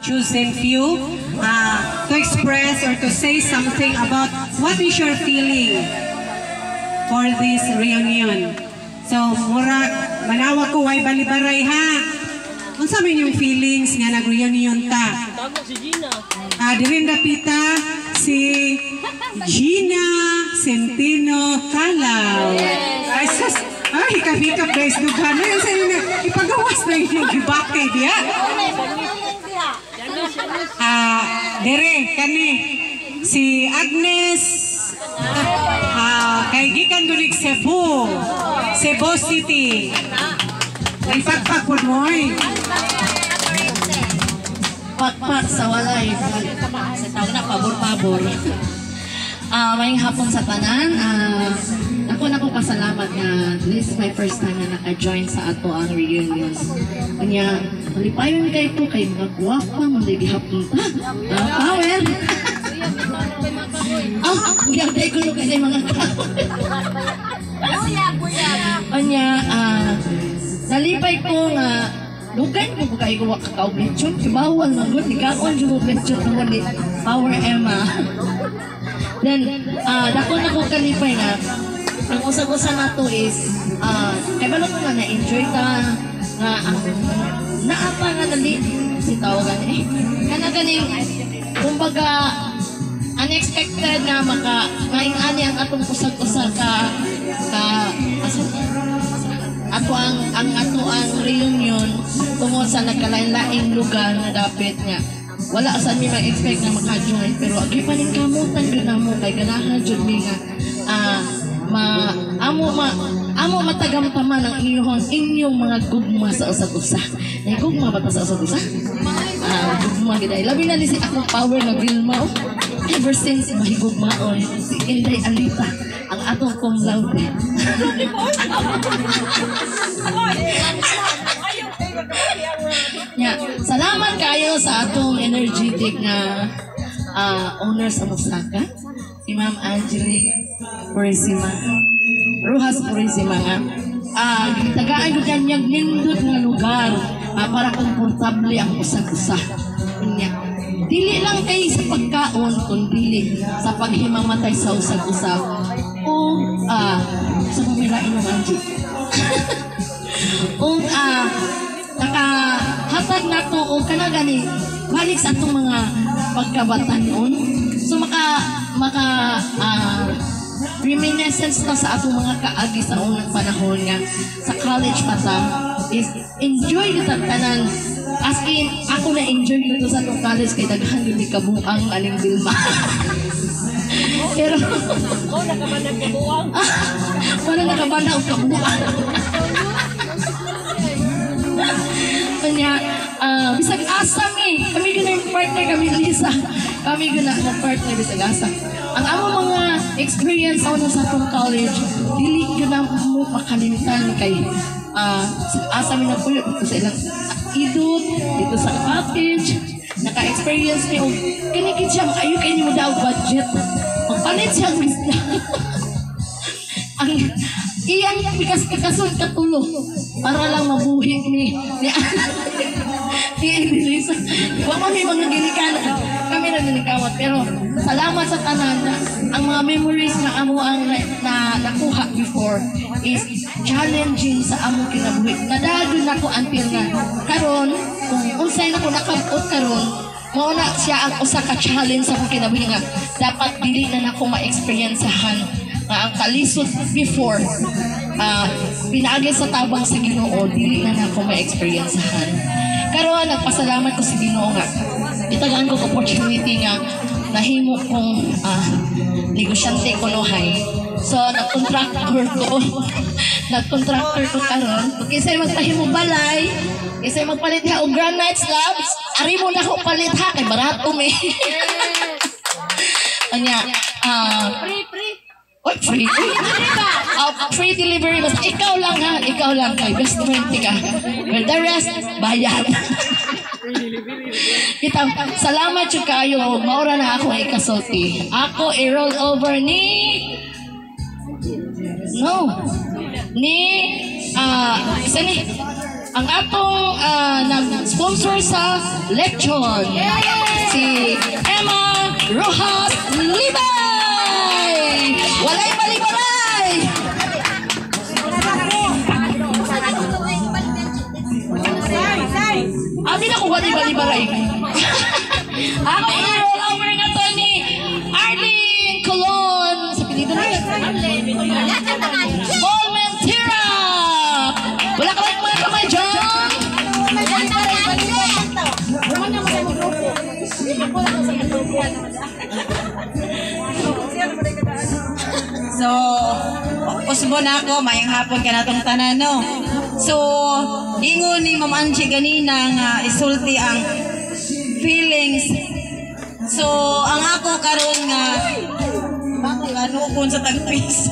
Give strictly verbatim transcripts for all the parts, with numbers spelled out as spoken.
chosen few uh, to express or to say something about what is your feeling for this reunion. So, mura, manawa ko, way balibaray ha. Kung sabi yung feelings nga nag-reunion ta? Ah, dirin dapita si Gina Centeno Calaw. Ay, sas, ay, hikap-hikap guys, dughan na yun sa inyo. Ipagawas na yung gibake diya. Ah, dire, kani, si Agnes, ah, kay gikan gulik Cebu, Cebu City. Ay, pagpagpod mo eh. Pakpak sa walay. Sa tawag na pabor-pabor. Uh, maying hapon sa tanan. Uh, ako na ko pasalamat na this is my first time na naka-join sa ato ang reunions. Kanya, malipayon kay ko kay mga guwapa, maligi hapon ta. Uh, power! Oh, gagay ko kasi mga tao. Kanya, ah, nalipay ko nga lugan ko kung kayo wak ka-obletsyon. Bawal na good. Ikaon yung obletsyon na wali. Power Emma. Then, uh, dako na ko kalipay nga. Ang usag-usa na to is, uh, kaya ba ko nga na-enjoy ka nga ang naapa nga nali si tawagan eh. Kana ganing, kumbaga, unexpected nga maka maing-ani ang atong usag-usag ka ka ato ang ang ato ang reunion tungod sa nagkalain-laing lugar na dapat nga wala sa mi ma-expect na maka-join pero agi pa ning kamutan gyud namo kay ganahan jud mi nga ah ma amo ma amo matagamtaman ang inyong inyong mga gugma sa usag-usa. Nay gugma ba ta sa usag-usa? Ah, gugma gid ay labi na ni si akong power na Vilma. Ever since mahigugmaon si Inday Alita ang atong cum laude. Yeah, salamat kayo sa atong energetic na uh, owner sa Musaka, si Ma'am Angelique Purisima, Rojas Purisima nga. Ah, uh, tagaan ko kanyang nindot nga lugar uh, para komportable ang usag-usa. Kanya. Dili lang kay sa pagkaon, kundi sa paghimamatay sa usag-usag o uh, sa pamilain ng Angie. o uh, nakahatag na to o kanagani balik sa itong mga pagkabatanon. So maka maka uh, reminiscence na sa atong mga kaagi sa unang panahon nga sa college pa ta is enjoy kita tanan. As in, ako na-enjoy dito sa itong college kay daghan yun ni kabuang aling Vilma. Pero, oh, nakabanag kabuang? Wala nakabanag kabuang. Kanya, uh, bisag asam eh. Kami guna yung partner, kami Lisa. Kami guna yung partner, bisag asam. Ang among mga experience sa sa itong college, dili guna mo makalimutan kay uh, asam na po yun sa ilang idot, dito sa cottage, naka-experience niyo, kinikit siya, ayaw kayo mo daw budget. Magpalit siya, misla. Ang iyang pikas-pikasun katulo para lang mabuhi ni ni ni Elisa. Huwag mo may mga ginikanan. Kami na ginikawat. Pero salamat sa tanan na ang mga memories na amo ang na, na nakuha before is challenging sa amo kinabuhi. Nadagod na ko until nga karon kung unsay na ko nakabot karon mao na siya ang usa ka challenge sa akong kinabuhi nga dapat dili na nako ma-experiencehan nga ang kalisod before uh, pinaagi sa tabang sa Ginoo dili na nako ma-experiencehan. Karon nagpasalamat ko sa Ginoo nga itagaan ko opportunity nga nahimo kong uh, negosyante ko nohay. So, nag-contractor ko. Nag-contractor ko karon. Kisay magpahimo balay, kisay magpalit ha og granite slabs, ari mo na ko palit ha kay barato mi. Anya, ah, free free. What free? Uh, free delivery basta ikaw lang ha, ikaw lang kay best twenty ka. Well, the rest bayad. Kita, salamat yung kayo. Maura na ako ay kasulti. Ako i-roll over ni no ni ah uh, isa ni ang atong ah, nag-sponsor sa lechon. Si Emma Rojas Libay! Walay balibalay! Abi na ko walay balibalay. Ako ang roll over nga to ni Arlene Colon. Sa pinito na Paul Mentira! Wala ka lang mga kamay dyan! So, usbo na ako, mayang hapon ka na itong tanan, no? So, ingon ni Ma'am Angie ganina nga isulti ang feelings. So, ang ako karon nga, bakit ano kung sa tagpis?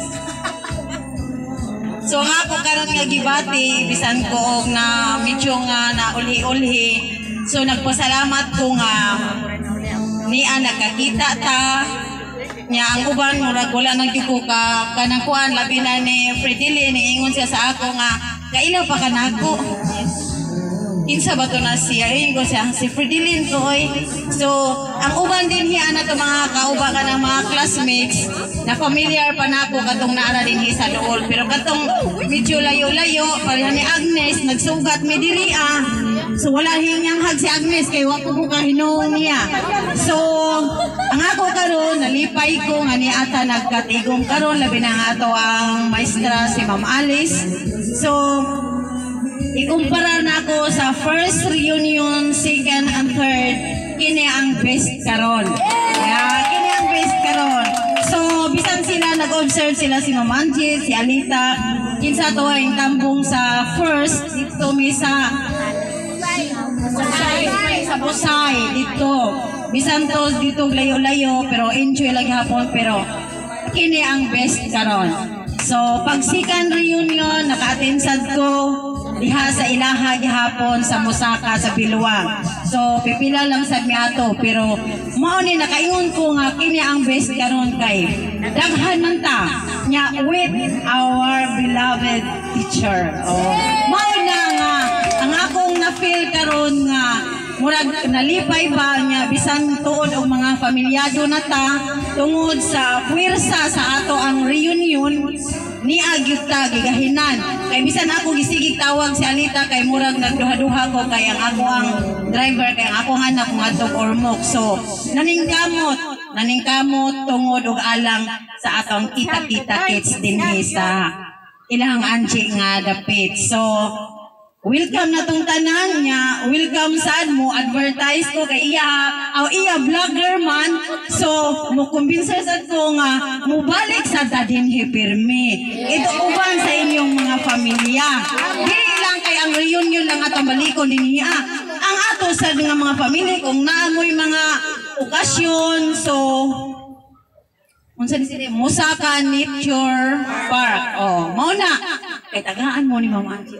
So, ang ako karon nga gibati, bisan ko og na medyo nga na uli-uli. So, nagpasalamat ko nga niya nagkakita ta. Nya ang uban murag wala nang gyud ka kanang kuan labi na ni Fredily ni ingon siya sa ako nga kailaw pa kanako. Kinsa ba to na siya? Ingon siya si Fredily ko oy. So ang uban din hiya na to mga kauba ka ng mga classmates na familiar pa nako katong naara din sa Lool pero katong medyo layo-layo pareha ni Agnes nagsugat mi diri ah. So wala hiyang hag si Agnes kay wa ko ko kahinuon niya. So ang ako karon nalipay ko nga ni ata nagkatigom karon labi na nga ato ang maestra si Ma'am Alice. So ikumpara na ako sa first reunion, second and third, kini ang best karon. Yeah, kini ang best karon. So bisan sila nag-observe sila si Ma'am Angie, si Alita, kinsa to ang tambong sa first dito mi sa sa Busay dito. Bisan to dito layo-layo pero enjoy lang hapon pero kini ang best karon. So pag second reunion naka-attend sad ko diha sa ilaha gihapon sa Musaka sa Biluwang. So pipila lang sad mi ato pero mao ni nakaingon ko nga kini ang best karon kay daghan man ta nya with our beloved teacher. Oh, mao na nga ang akong na-feel karon nga murag nalipay ba niya bisan tuod og mga pamilyado na ta tungod sa puwersa sa ato ang reunion ni agyud ta gigahinan kay bisan ako gisigig tawag si Alita kay murag nagduha-duha ko kay ang ako ang driver kay ang ako anak nga atong Ormoc. So naningkamot naningkamot tungod og alang sa atong kita-kita kids dinhi sa ilang Angie nga dapit. So welcome na tong tanan niya. Welcome saan mo advertise ko kay iya aw iya vlogger man. So mo kumbinsa sad ko nga mubalik sa dadin hipirmi. Ito uban sa inyong mga pamilya. Dili lang kay ang reunion lang atong balikon dinhi ah. Ang ato sa nga mga pamilya kung naamoy mga okasyon so unsa ni sila Musaka Nature Park. Oh, mao na. Kay tagaan mo ni Ma'am Angie.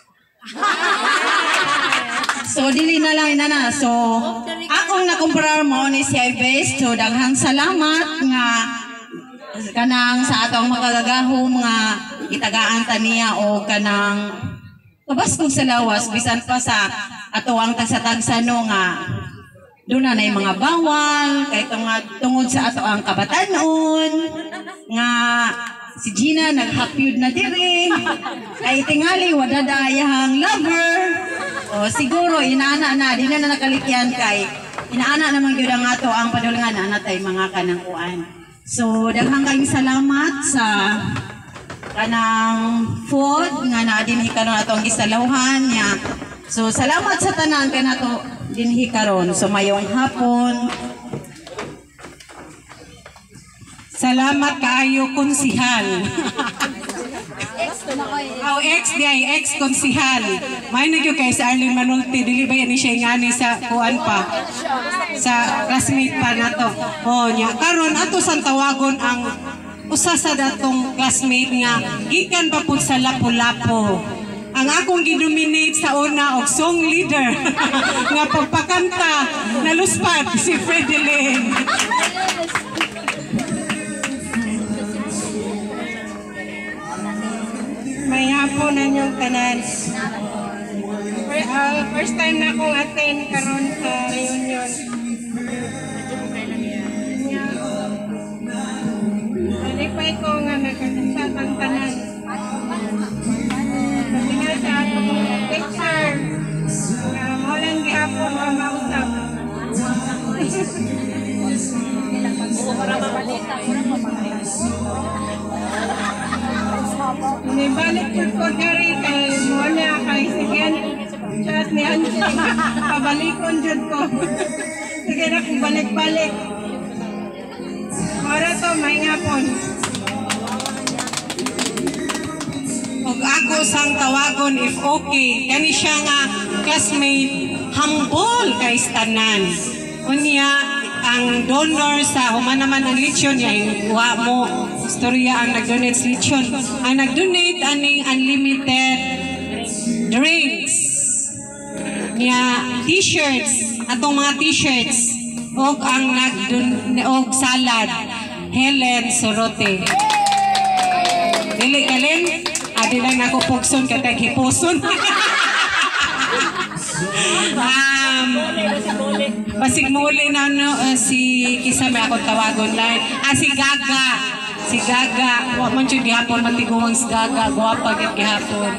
So dili na lang inana. So akong nakumparar mo ni si Ives. So daghang salamat nga kanang sa atong makagagahom nga itagaan ta niya o kanang kabaskog sa lawas bisan pa sa ato ang tagsatagsano nga doon na na mga bawal kay tungod sa ato ang kabatanon nga si Gina naghapyud na diri ay tingali wala dayang lover o siguro inaana na di na na nakalikyan kay inaana naman gyud ang ato ang padulngan na natay mga kanang kuan. So daghang kayong salamat sa kanang food nga na dinhi karon atong gisalawhan niya. So salamat sa tanan kanato dinhi karon. So mayong hapon. Salamat kaayo konsihal. Aw ex di ay ex konsihal. May nagyo kay sa Arlene Manulti dili ba yan siya ngani sa kuan pa. Sa classmate pa nato. Oh nya karon ato sang tawagon ang usa sa datong classmate nga gikan pa pud sa Lapu-Lapu. Ang akong ginominate sa una og song leader nga pagpakanta naluspad si Fredilyn. May hapon na niyong tanan. uh, first time na akong attend karon sa reunion. Nalipay ko nga nagkasasat ang tanan. Sabi nga sa atong picture, nga maulang gihapon ang mausap. Nibalik ko ko diri kay mo niya kay sigyan chat ni Angie. Pabalikon jud ko. Sige na kung balik-balik. Para to may ngapon. Og ako sang tawagon if okay. Kani siya nga classmate humble kay tanan. Unya ang donor sa human naman ang lechon niya wa mo istorya ang nag-donate sa lechon. Ang nag-donate aning unlimited drinks niya t-shirts atong mga t-shirts og ang nag og salad Helen Sorote. Dili kalen adi lang ako pugson katag hiposon. um, basig muli na no, uh, si kisa may ako tawagon lang ah si Gaga si Gaga wa man jud gihapon matiguang si Gaga guwapa gyud gihapon.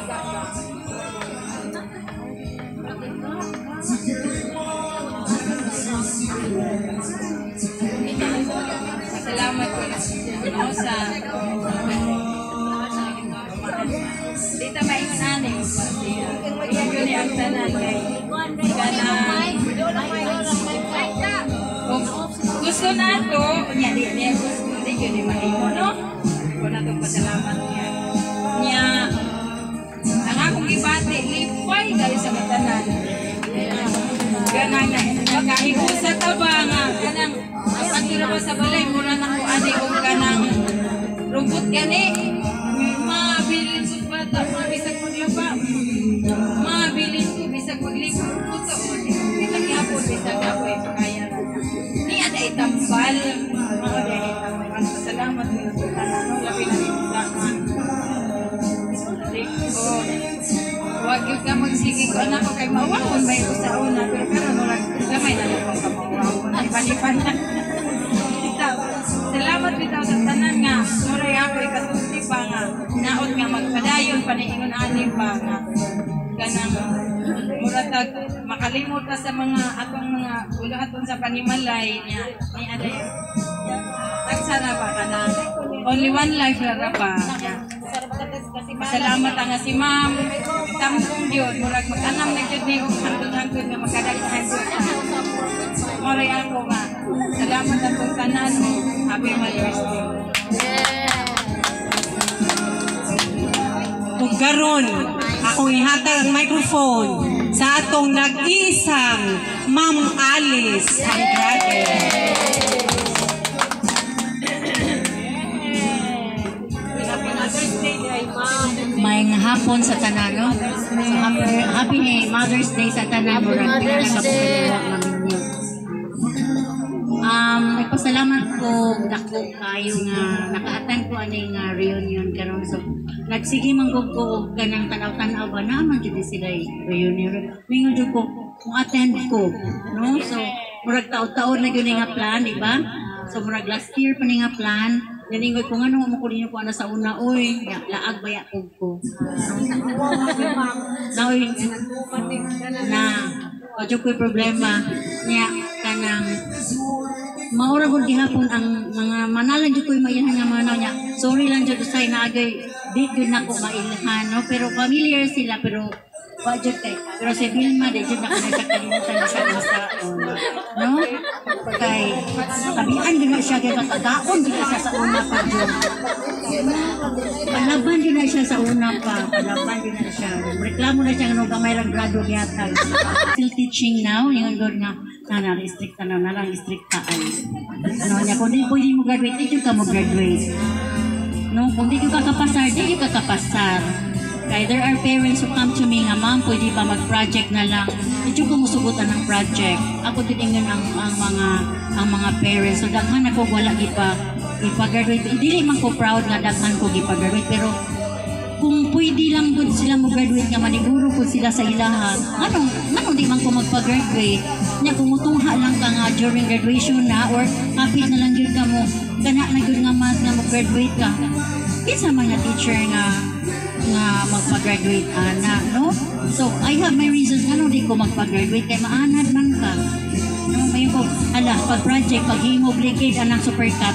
Salamat po sa dito may inanin yun ang tanan kay kanang gusto na to niya di niya gusto di yun yung mahimo no ko na to pasalamat niya niya ang akong ibati lipay dahil sa katanan ganang na magkaibo sa taba nga kanang ang tira sa balay mura na ko ani kong kanang rumput gani mabilin sa bata mabisag maglaba mabilin ko bisag maglibot ko sa uli bisag yapon bisag yapon kaya ni ada itambal mga ada itambal salamat ko sa tanong labi na imudahan oh wag yung ka magsige ko na ko kay mawakon ba ko sa una pero murag gamay na lang ko mawakon ipan-ipan na salamat bitaw sa tanan nga muray ako ikasulti pa nga naon nga magpadayon paniingon ani pa nga kanang muratag makalimot ka sa mga atong mga ulaton sa panimalay niya ni aday tagsara ba kana only one life ra pa niya salamat nga si ma'am tamkong gyud murag mag-anam na gyud ni og hangtod-hangtod nga makadaghan muray ako nga salamat akong tanan mo happy Mother's Day. Kung karon akong ihatag ang microphone sa atong nag-iisang Ma'am Alice Andrade. May hapon sa tanan, no? So, happy, happy Mother's Day sa tanan. Murag pinakapagkaliwa namin yun. Um, nagpasalamat ko dako kayo nga naka-attend ko aning uh, reunion karon so nagsige man gud ko kanang tanaw-tanaw ba naman jud sila reunion mingon jud ko kung attend ko no so murag taon-taon na gyud nga plan di ba so murag last year pa ni nga plan naningoy ko ngano mo ko ninyo ko ana sa una oy ya, laag baya ko ko na oy na ojo ko'y problema niya kanang maura gud gihapon ang mga manalan jud ko'y mailhan nga manaw niya sorry lang jud say naagay di jud nako mailhan no pero familiar sila pero wa jud kay pero si Vilma di jud nako sa kalimutan sa isa no kay tabian gid na siya kay katagaon gid siya sa una pa jud palaban din na siya sa una pa palaban din na siya reklamo na siya nga gamay lang grado yata still teaching now yung good nga na restrict na na lang restrict ka ay no nya kung di pwede mo graduate di ka mo graduate no kung di ka kapasar di ka kapasar kaya there are parents who come to me nga ma'am pwede ba mag-project na lang di ko musugutan ng project ako din ang, ang mga ang mga parents so daghan ako wala gipa ipa-graduate dili man ko proud nga daghan ko gipa-graduate pero kung pwede lang po sila mag-graduate nga maniguro po sila sa ilaha, anong, anong di man ko magpa-graduate? Nya kung utungha lang ka nga during graduation na or kapit na lang yun ka mo, kana na yun nga mas na mag-graduate ka. Kinsa man nga teacher nga nga magpa-graduate ana, no? So, I have my reasons nga no di ko magpa-graduate kay maanad man ka. No, may ko, ala, pag-project, pag-hemobligate, anang super cut.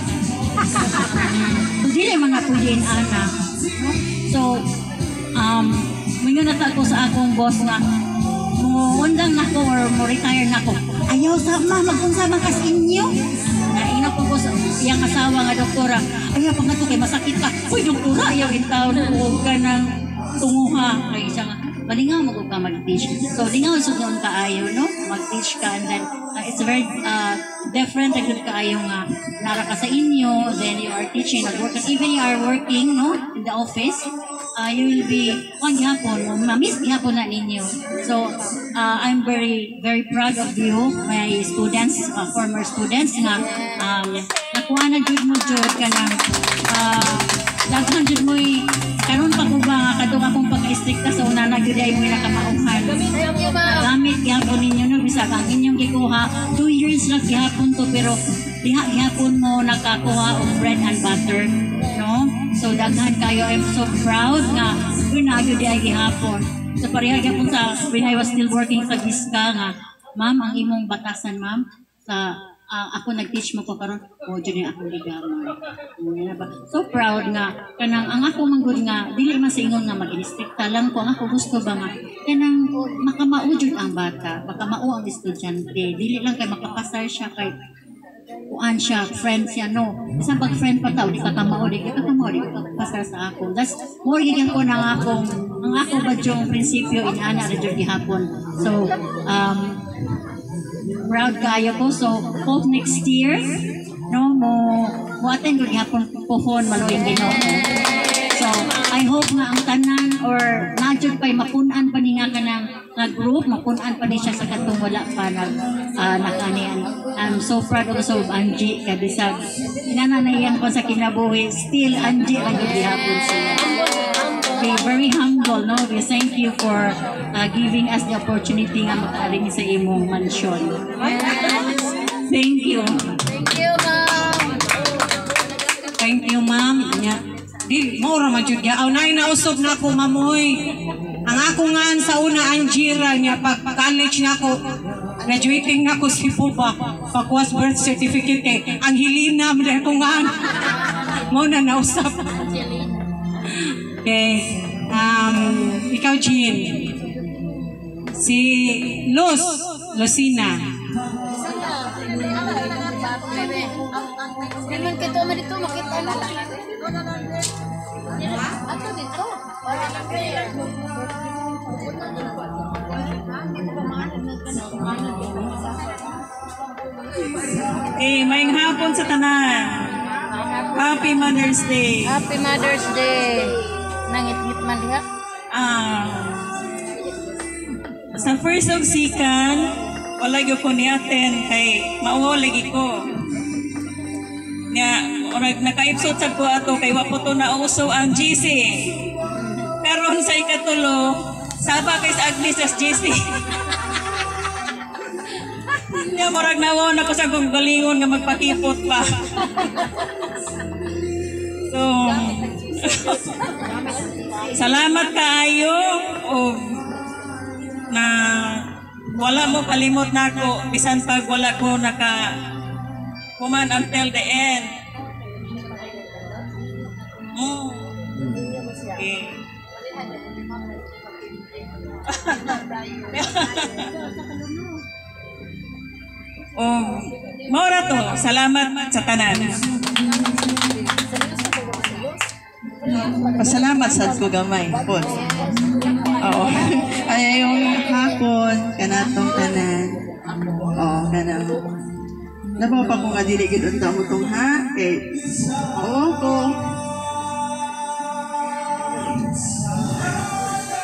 So, dili man nga pwede ana. No? So, um, mingon na ko sa akong boss nga, mo undang na ko or mo retire na ko. Ayaw sa ma, mag-unsa man kas inyo. Naina ko ko sa iyang asawa nga doktora. Ayaw pa nga to kay masakit ka. Uy, doktora, ayaw itaw ko ka ng tunguha. Kaya siya nga, malingaw mo ka mag-teach. So, lingaw sud noon ka ayaw, no? Mag-teach ka and then uh, it's very uh, different na ka ayaw nga nara ka sa inyo, then you are teaching at work. Even you are working, no? In the office, uh, you will be on gihapon, ma-miss gihapon na ninyo. So, uh, I'm very, very proud of you, my students, uh, former students, nga um, nakuha na jud mo jud ka ng uh, daghan jud mo karon pa ko ba kadung akong pagka-istrikta sa una na gyud ay mo nakamauhan. Gamit gihapon ninyo no bisag ang inyong gikuha two years lang gihapon to pero diha gihapon mo nakakuha og bread and butter, no? So daghan kayo, I'm so proud nga una gyud ay gihapon. So pareha gyapon sa when I was still working sa Giska nga, ma'am ang imong batasan ma'am sa uh, ako nag-teach mo ko karon o dyan yung akong ligaman. So proud nga kanang ang ako manggod nga dili man sa ingon nga mag-instrikta lang ko ang ako gusto ba nga kanang makamao jud ang bata, makamao ang estudyante, dili lang kay makapasar siya kay kuan siya, friend siya, no. Isang pag friend pa tao, di ka kamao, di ka kamao, di ka pasar sa ako. That's more gigyan ko ng akong ang ako ba yung prinsipyo inaana ra jud gihapon. So um proud kayo ko. So, hope next year, no, mo, mo attend ko gihapon pohon, maloy Ginoo. So, I hope nga ang tanan or nadjud pa'y mapunan pa ni nga ka ng nga group, mapunan pa ni siya sa katong wala pa nag, uh, nakanian. I'm so proud also of Angie, kabisag. Inananayan ko sa kinabuhi, still Angie ang gihapon siya. Be very humble, no? We thank you for uh, giving us the opportunity nga mag-aring sa imong mansion. Thank you. Thank you, ma'am. Thank you, ma'am. Nya, di mo ra man jud gyaaw nay nausog na ko mamoy. Ang ako ngan sa una Angira nya pag college na ko, graduating na ko si Puba, pagwas birth certificate eh. Ang hilina mo dahil ko ngan. Mo na nausap. Okay. Um, ikaw, Jean. Si Luz, Lucina. Ganun ka to, dito, makita mo. Ato dito. Eh, maing hapon sa tanan. Happy Mother's Day. Happy Mother's Day. Nangit-ngit man diha. Ah, sa first of sikan, wala gyud ko ni-attend kay mauho lagi ko. Nya, orag naka-episode sa ko ato kay wapo to na uso ang G C. Karon sa ikatulo, saba kay sa Agnes as G C. Nya murag nawon ako sa kong galingon nga magpakipot pa. So, salamat kaayo o na wala mo kalimot na ako bisan pag wala ko naka kuman until the end. Mm. Okay. Oh, maura to. Salamat sa tanan. Pasalamat sa ko gamay po. Oo. Ay yung hapon kanatong tanan. Oo, kanang. Nabaw pa ko nga dili gid unta mo tong ha. Kay oo ko.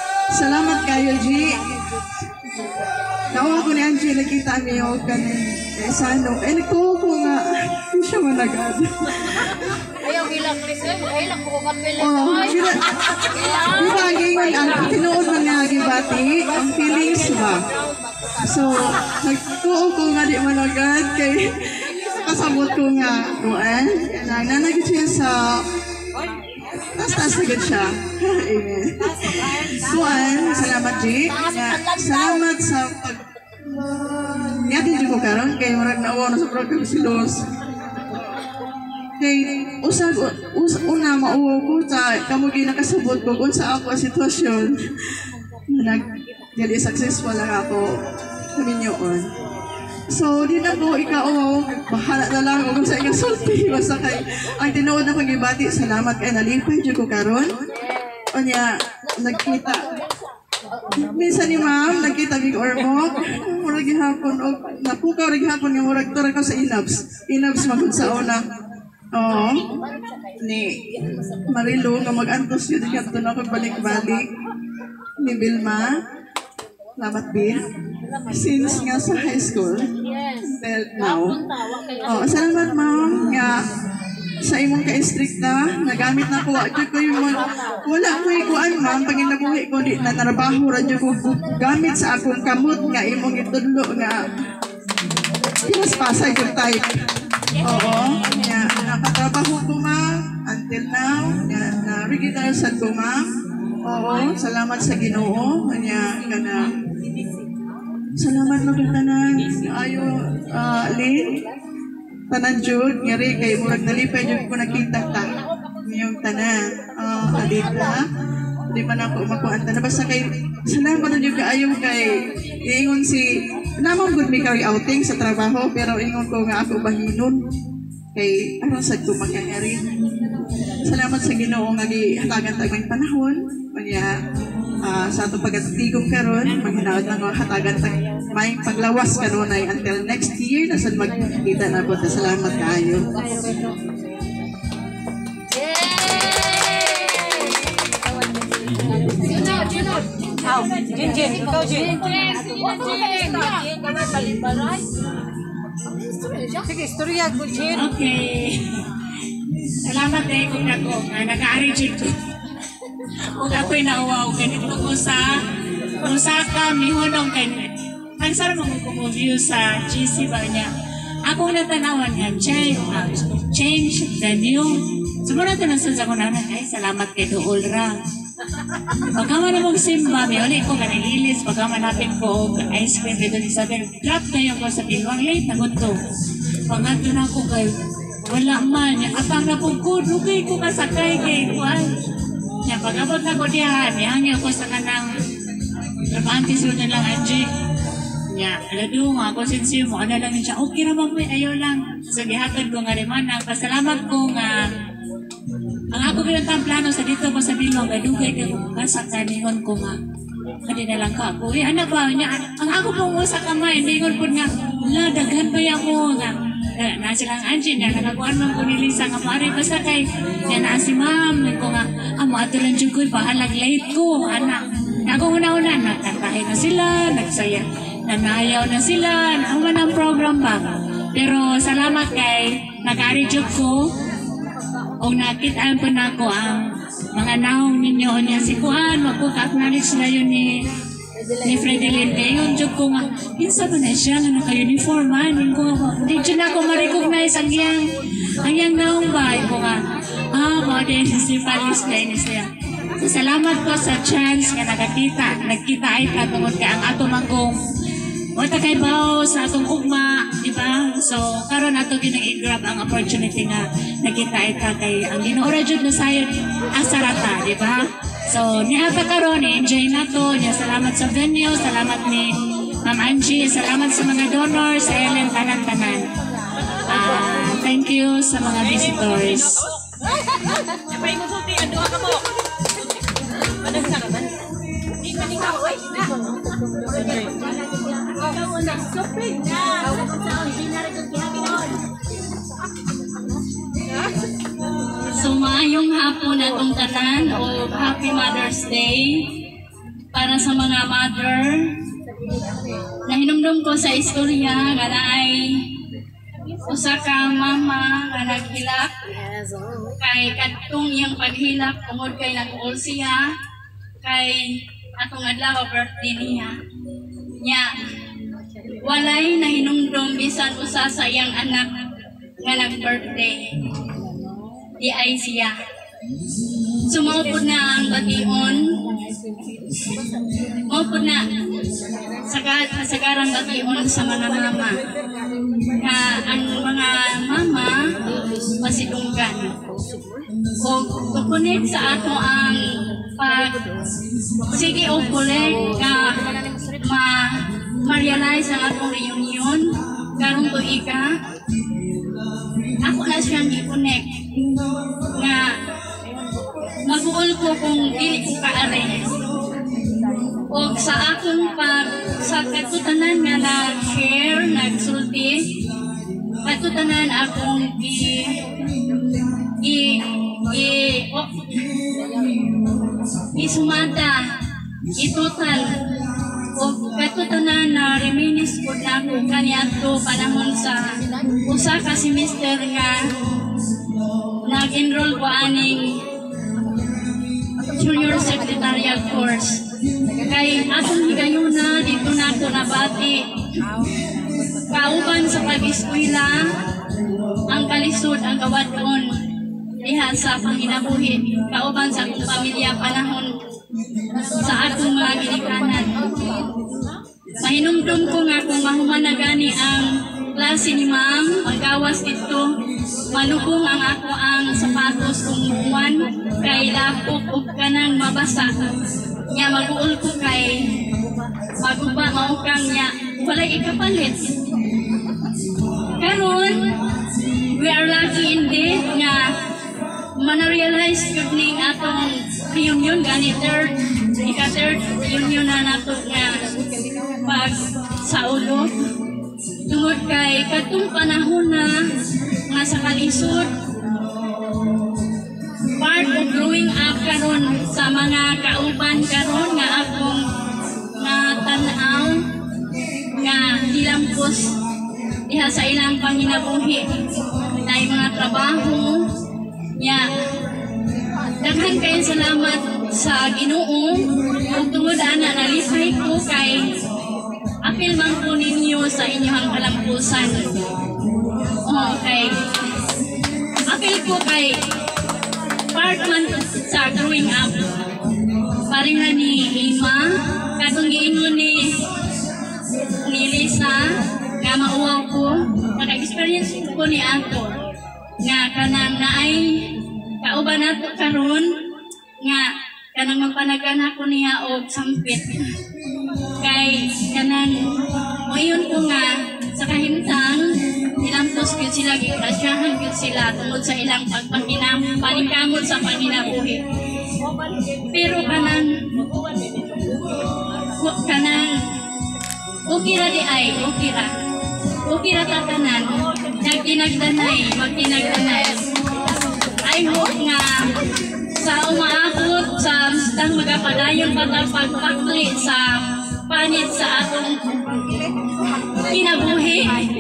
Salamat kayo, G. Nawa ko ni Angie nakita niyo kanin. Kay Sano, kay nagtuo ko nga, hindi siya managad. Ayaw bilang Kristen, ayaw lang ko kapil. Oh, gina, di ba, gingon, ang tinuod man nga gibati, ang feelings ba? So, nagtuo ko nga di managad, kay kasabot ko nga, kuan, nang nanagid siya sa, taas-taas agad siya. Amen. Kuan, salamat, G. Salamat sa pag Yatin di ko karon kay marag naawa na sa program si Los. Kay usag us, una mauwo ko sa kamo ginakasabot ko kung sa ako ang sitwasyon. Nag dili successful lang ako kami niyoon. So di na ko ikao bahala na lang kung sa inyong sulti basta kay ang tinuod na kong gibati salamat kay nalipay jud ko karon. Onya nagkita minsan ni ma'am, nakita kong ormok, murag gihapon, o napukaw rin gihapon nga murag tura ko sa inabs. Inabs magod sa una. Oo. Ni Marilo, nga mag-antos yun, kaya ito na ako balik-balik. Ni Vilma, Lamat Bill, since nga sa high school, until now. Oh, salamat ma'am, nga sa imong ka-stricta, nagamit na ko, adyo ko yung mga, wala ko yung kuan ma'am, pag inabuhi ko, di na narabaho, radyo ko, gamit sa akong kamot nga, imong itudlo nga, pinaspasay yung type. Oo, nga, nakatrabaho ko ma'am, until now, nga, na-regular sa ko ma'am, oo, salamat sa Ginoo, nga, nga na, salamat na tanan, ayo, uh, Lynn, tanan jud ngari kay murag nalipay jud ko nakita ta yung tanan uh, adita di man ako makuan tanan basta kay salamat jud kaayo kay iingon si namang good me carry outing sa trabaho pero ingon ko nga ako bahinon kay aron sad ko magkangari salamat sa Ginoo nga gihatagan ta may panahon kanya uh, sa ato pagatigom karon maghinaot lang mga hatagan ta may paglawas kanunay until next year na sad magkita na po. Salamat kaayo. Aw, Jin Jin, ikaw Jin. Sige, istorya ko Jin. Okay. Salamat eh kung ako nag-arrange ko. Kung ako'y nauwaw ganito ko sa Osaka, mihunong kay ang sarap mo view sa G C ba niya. Akong natanawan nga, change, uh, change the new. Sumunod na nasa sa kunanan, ay salamat kay Dool ra. Pagka man na magsimba, may ulit ko kanililis, pagka manapin ko ice cream dito ni Isabel, drop kayo ko sa bilwang late na gusto. Pangato na ko kay, wala man, apang na pong ko, dugay ko kasakay kay Juan. Nya pagabot na ko diyan, nihangyo ko sa kanang trabantis rin na lang, Angie. Nya, alado nga, kung sinsiyo mo, ano lang siya, okay naman po, ayaw lang. So, gihatag ko nga rin man, pasalamat ko nga, ang ako pinatang plano sa dito ko sa bilwang, gadugay ka kung kasak na ningon ko nga, kadi na lang ka ako. Eh, anak ba, nya, ang ako pong usa kamay, ningon po nga, la, daghan ba ako nga, na silang Angie niya, nakakuan man ko ni Lisa nga pare, basta kay, yan na si ma'am, ko nga, amo ato lang dyan ko, bahalag late ko, anak. Ako una-una, nagkantahin na sila, nagsaya, nanayaw na sila, naman ang program pa. Pero salamat kay nag-arrange ko o nakitaan po na ako ang mga naong ninyo niya si Kuan, magkaka-acknowledge na yun ni ni Fredelyn. Kaya yun, joke ko nga, pinsa ba na siya nga naka-uniform man? Hindi dyan ako ma-recognize ang yang, ang yang naong ba? Ko nga, ah, mga din, si Palis na ini siya. So, salamat po sa chance nga nakakita, nagkita ay katungod ka ang ato manggong wata kay bao sa atong ugma, di ba? So, karon ato ginang i-grab ang opportunity nga nakita ay ka kay ang Ginoo ra jud na sayod asarata, di ba? So, niata karon i-enjoy nato. Nya salamat sa venue, salamat ni Ma'am Angie, salamat sa mga donors, sa Ellen tanan-tanan. Uh, thank you sa mga visitors. Napay mo suti, ando ka mo. Madam sa kaman. Di ka ni ka, oy. So maayong hapon atong tanan o Happy Mother's Day para sa mga mother nahinumdum ko sa istorya nga naay usa ka mama nga naghilak kay kadtong iyang paghilak tungod kay nag-uol siya kay atong adlaw birthday niya nya walay nahinumdum bisan usa sa iyang anak nga nag-birthday di ay siya. Sumupod na ang bation mupod na sagad sagarang bation sa mga mama nga ang mga mama masidunggan o kukunik sa ato ang pag sige o kulik nga ma ma-realize ang atong reunion karong tuiga ako na siyang i-connect nga mag-uol ko kung dili ko kaari o sa akong pag sa katutanan nga nag-share, nagsulti katutanan akong i i i oh, isumata itotal o katutanan na reminis ko na ako kaniadto panahon sa usa ka semester nga nag-enroll ko aning junior secretarial course kay atong higayuna dito na ako nabati kauban sa pag-eskwela ang kalisod ang kawadon diha sa panginabuhi kauban sa akong pamilya panahon sa atong mga ginikanan. Mahinumdum ko nga kung mahuman na gani ang klase ni ma'am, magawas dito, malubong ang ako ang sapatos kung buwan, kay lapok o kanang mabasa. Nya mag-uol ko kay maguba maukang niya, walay ikapalit. Karon, we are lucky indeed nga mana-realize yun ning atong reunion gani third, ika-third reunion na nato nga pag sa ulo. Tungod kay katong panahon na nga sa kalisod part of growing up karon sa mga kauban karon nga akong natanaw nga dilampos diha sa ilang panginabuhi na mga trabaho nya daghan kayo salamat sa Ginoo ug tungod ana nalipay ko kay apil man po ninyo sa inyong kalampusan. Okay. Apil ko kay part man sa growing up. Pareha ni Ima, katong giingon ni ni Lisa, nga mauwaw ko, naka-experience ko ni ato, nga kanang naay kauban nato karon nga kanang magpanagan ako niya og sampit. Kay kanang mayon ko nga sa kahimtang nilampos gyud sila gigrasyahan gyud sila tungod sa ilang pagpanginam paningkamot sa panginabuhi. Pero kanang kanang okay ra di ay okay ra okay ra tatanan nagtinagdanay magtinagdanay. I hope nga sa umaabot sa tang magapadayon pa ta pagpakli sa panit sa atong kinabuhi.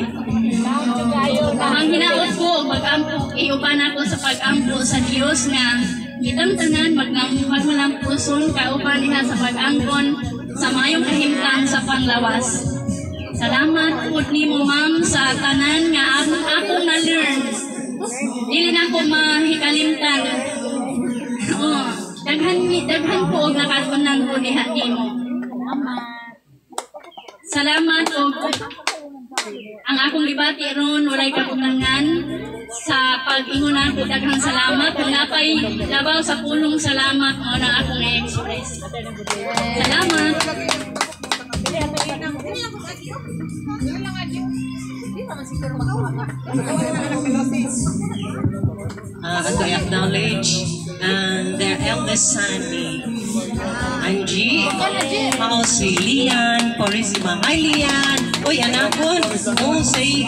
Ang hinaot ko pag-ampo iuban ako sa pag-ampo sa Dios nga gitamtanan magmalampuson kauban niya sa pag-angkon sa mayong kahimtang sa panglawas. Salamat pud nimo ma'am sa tanan nga akong akong na-learn. Dili na ko mahikalimtan. Oh, daghan ni daghan ko og nakatunan ko diha nimo. Salamat og ang akong gibati ron walay kakutangan sa pag-ingon ako daghang salamat kung napay labaw sa pulong salamat mo na akong i-express. Salamat. Uh, to acknowledge and their eldest son ni Angie, how si Lian, Purisima. Hi Lian! Uy, anak ko! Oh, say...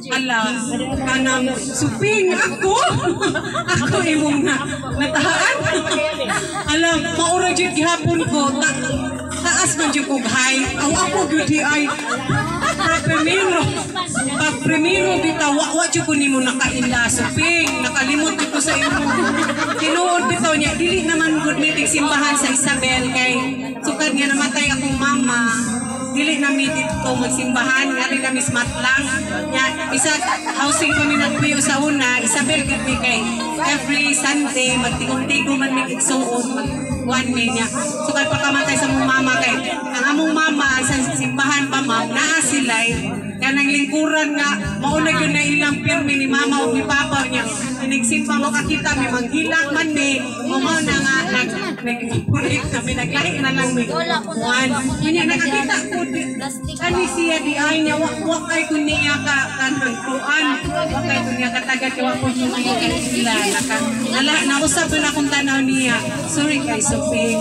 ala, kanang suping ako. Ako imong na natahaan. Alam, maura jud gihapon ko. Ta taas man jud kog high. Aw ako gyud ay para primero. Pag primero bitaw, wa wa jud ko nimo nakaila suping. Nakalimot ko sa imo. Tinuod bitaw niya, dili naman gud meeting simbahan sa Isabel kay sukad nga namatay akong mama. Dili na mi dito magsimbahan, ngali na mismat lang. Ya, isa housing kami nagpuyo sa una, Isabel gid mi kay every Sunday magtigom-tigom man mi igsuon one day niya. So kay pagkamatay sa mong mama kay ang among mama sa simbahan pa ma'am naa sila kanang lingkuran nga mauna gyud na ilang pirmi ni mama ug ni papa niya. Nagsimba mo kakita mi manghilak man mi, mo na nga nag nagpulik kami naglahi na lang mi. One, kunya nakakita ko kani siya di ay niya wa wa kay kun niya ka kanang tuan wa kay kun niya katagat wa po niya kay sila naka ala nausap na akong tanaw niya sorry kay Sophie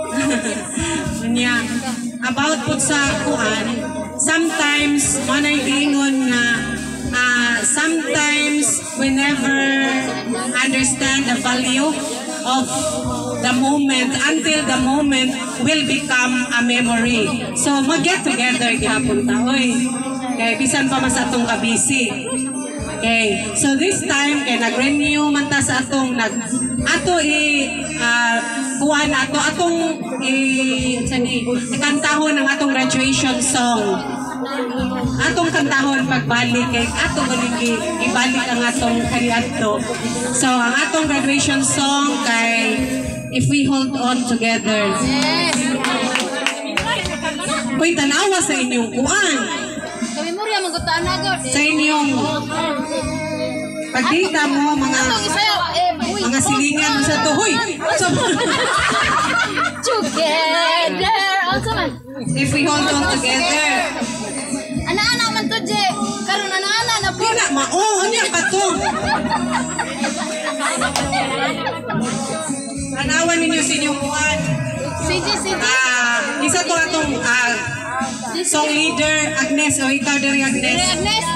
niya about po sa kuan sometimes manay ingon nga uh, sometimes we never understand the value of the moment until the moment will become a memory. So mag-get together gihapon ta oy. Kay bisan pa mas atong kabisi. Okay. So this time kay nag-renew man ta sa atong nag ato i uh, kuan ato atong i sani kantahon ang atong graduation song. Atong kantahon pagbalik kay ato galing ibalik ang atong kaniadto. So ang atong graduation song kay If We Hold On Together. Yes. Koy tanawa sa inyong kuan. Kami murya magutaan agad. Sa inyong pagdita mo mga mga silingan mo sa tuhoy. Together. Also man. If we hold on together. Ana-ana man to je. Karon ana-ana na po. Dina mao anya pa to. Tanawan ninyo sa inyong kuan. Sige, sige. Ah, isa to atong ah, song leader Agnes o ikaw diri Agnes. Agnes.